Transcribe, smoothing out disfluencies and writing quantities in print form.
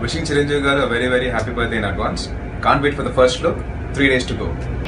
Wishing Chiranjeevi garu a very happy birthday in advance. Can't wait for the first look. 3 days to go.